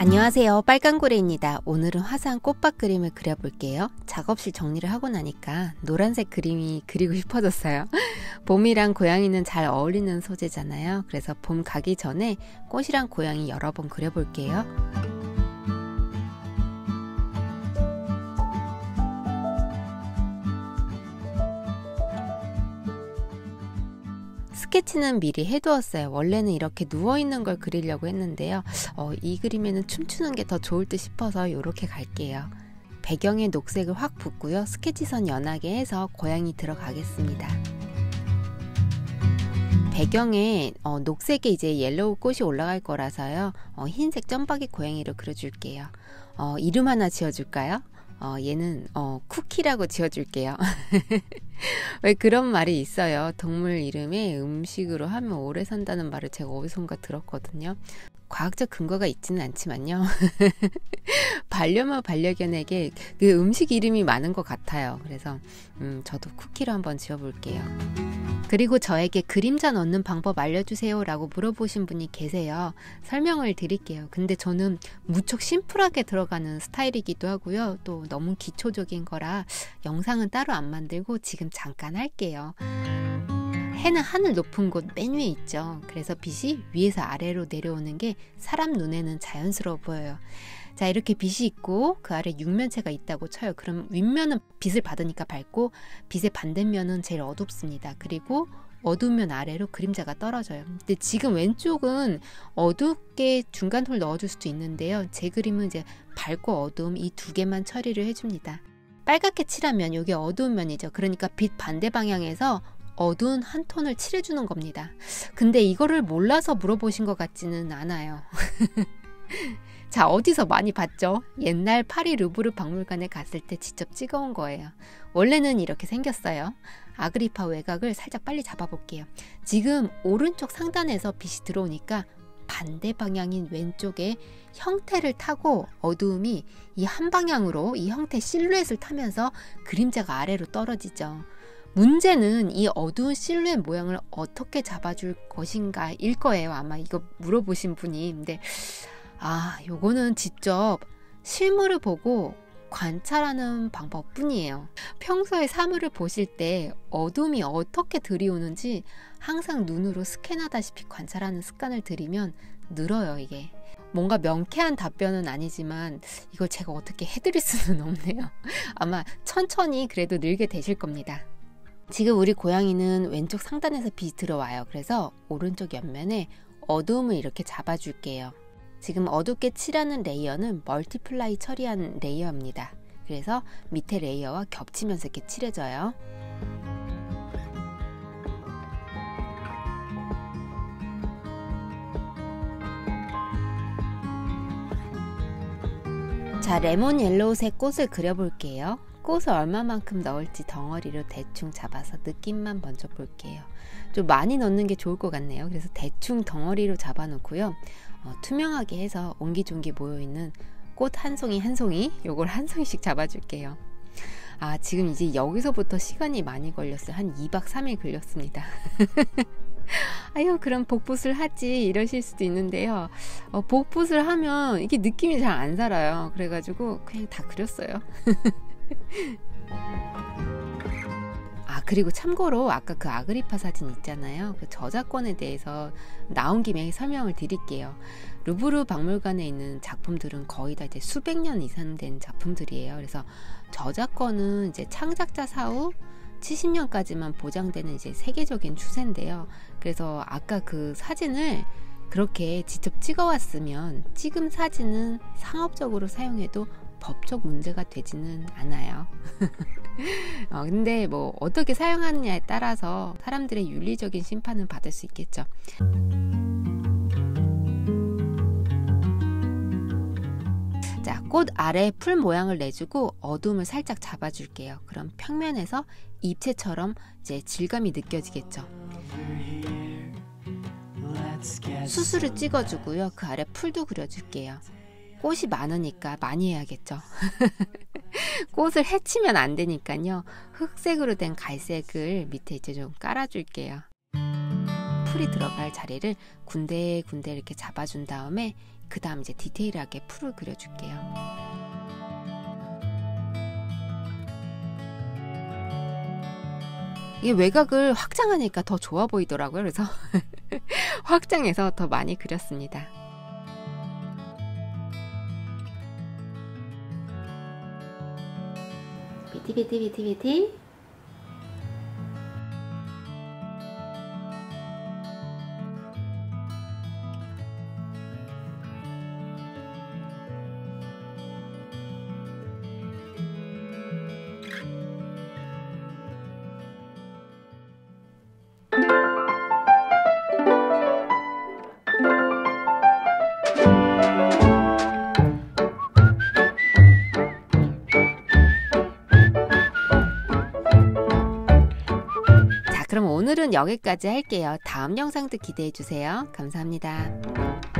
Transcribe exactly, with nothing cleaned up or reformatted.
안녕하세요, 빨간고래입니다. 오늘은 화사한 꽃밭 그림을 그려볼게요. 작업실 정리를 하고 나니까 노란색 그림이 그리고 싶어졌어요. 봄이랑 고양이는 잘 어울리는 소재잖아요. 그래서 봄 가기 전에 꽃이랑 고양이 여러 번 그려볼게요. 스케치는 미리 해두었어요. 원래는 이렇게 누워있는 걸 그리려고 했는데요. 어, 이 그림에는 춤추는 게 더 좋을 듯 싶어서 이렇게 갈게요. 배경에 녹색을 확 붓고요. 스케치선 연하게 해서 고양이 들어가겠습니다. 배경에 어, 녹색에 이제 옐로우 꽃이 올라갈 거라서요. 어, 흰색 점박이 고양이로 그려줄게요. 어, 이름 하나 지어줄까요? 어, 얘는 어, 쿠키라고 지어줄게요. 왜 그런 말이 있어요. 동물 이름에 음식으로 하면 오래 산다는 말을 제가 어디선가 들었거든요. 과학적 근거가 있지는 않지만요. 반려묘 반려견에게 그 음식 이름이 많은 것 같아요. 그래서 음, 저도 쿠키로 한번 지어볼게요. 그리고 저에게 그림자 넣는 방법 알려주세요 라고 물어보신 분이 계세요. 설명을 드릴게요. 근데 저는 무척 심플하게 들어가는 스타일이기도 하고요. 또 너무 기초적인 거라 영상은 따로 안 만들고 지금 잠깐 할게요. 해는 하늘 높은 곳 맨 위에 있죠. 그래서 빛이 위에서 아래로 내려오는 게 사람 눈에는 자연스러워 보여요. 자, 이렇게 빛이 있고 그 아래 육면체가 있다고 쳐요. 그럼 윗면은 빛을 받으니까 밝고 빛의 반대면은 제일 어둡습니다. 그리고 어두우면 아래로 그림자가 떨어져요. 근데 지금 왼쪽은 어둡게 중간톤을 넣어줄 수도 있는데요. 제 그림은 이제 밝고 어두움 이 두 개만 처리를 해줍니다. 빨갛게 칠하면 이게 어두운 면이죠. 그러니까 빛 반대 방향에서 어두운 한 톤을 칠해주는 겁니다. 근데 이거를 몰라서 물어보신 것 같지는 않아요. 자, 어디서 많이 봤죠? 옛날 파리 루브르 박물관에 갔을 때 직접 찍어온 거예요. 원래는 이렇게 생겼어요. 아그리파 외곽을 살짝 빨리 잡아볼게요. 지금 오른쪽 상단에서 빛이 들어오니까 반대 방향인 왼쪽에 형태를 타고 어두움이 이 한 방향으로 이 형태 실루엣을 타면서 그림자가 아래로 떨어지죠. 문제는 이 어두운 실루엣 모양을 어떻게 잡아줄 것인가 일 거예요. 아마 이거 물어보신 분이. 근데 아, 요거는 직접 실물을 보고 관찰하는 방법뿐이에요. 평소에 사물을 보실 때 어둠이 어떻게 들이오는지 항상 눈으로 스캔하다시피 관찰하는 습관을 들이면 늘어요, 이게. 뭔가 명쾌한 답변은 아니지만 이걸 제가 어떻게 해드릴 수는 없네요. 아마 천천히 그래도 늘게 되실 겁니다. 지금 우리 고양이는 왼쪽 상단에서 빛이 들어와요. 그래서 오른쪽 옆면에 어두움을 이렇게 잡아줄게요. 지금 어둡게 칠하는 레이어는 멀티플라이 처리한 레이어입니다. 그래서 밑에 레이어와 겹치면서 이렇게 칠해져요. 자, 레몬 옐로우색 꽃을 그려볼게요. 꽃을 얼마만큼 넣을지 덩어리로 대충 잡아서 느낌만 먼저 볼게요. 좀 많이 넣는 게 좋을 것 같네요. 그래서 대충 덩어리로 잡아 놓고요. 어, 투명하게 해서 옹기종기 모여있는 꽃 한 송이 한 송이 요걸 한 송이씩 잡아줄게요. 아, 지금 이제 여기서부터 시간이 많이 걸렸어요. 한 이 박 삼 일 걸렸습니다. 아유, 그럼 복붙을 하지 이러실 수도 있는데요. 어, 복붙을 하면 이게 느낌이 잘 안 살아요. 그래가지고 그냥 다 그렸어요. 아, 그리고 참고로 아까 그 아그리파 사진 있잖아요. 그 저작권에 대해서 나온 김에 설명을 드릴게요. 루브르 박물관에 있는 작품들은 거의 다 이제 수백 년 이상 된 작품들이에요. 그래서 저작권은 이제 창작자 사후 칠십 년까지만 보장되는 이제 세계적인 추세인데요. 그래서 아까 그 사진을 그렇게 직접 찍어왔으면 찍은 사진은 상업적으로 사용해도 법적 문제가 되지는 않아요. 어, 근데 뭐 어떻게 사용하느냐에 따라서 사람들의 윤리적인 심판은 받을 수 있겠죠. 자, 꽃 아래 풀 모양을 내주고 어둠을 살짝 잡아줄게요. 그럼 평면에서 입체처럼 이제 질감이 느껴지겠죠. 수술을 찍어주고요. 그 아래 풀도 그려줄게요. 꽃이 많으니까 많이 해야겠죠. 꽃을 해치면 안 되니까요. 흑색으로 된 갈색을 밑에 이제 좀 깔아줄게요. 풀이 들어갈 자리를 군데군데 이렇게 잡아준 다음에 그 다음 이제 디테일하게 풀을 그려줄게요. 이게 외곽을 확장하니까 더 좋아 보이더라고요. 그래서 확장해서 더 많이 그렸습니다. 비티 비티 비티 비티. 그럼 오늘은 여기까지 할게요. 다음 영상도 기대해 주세요. 감사합니다.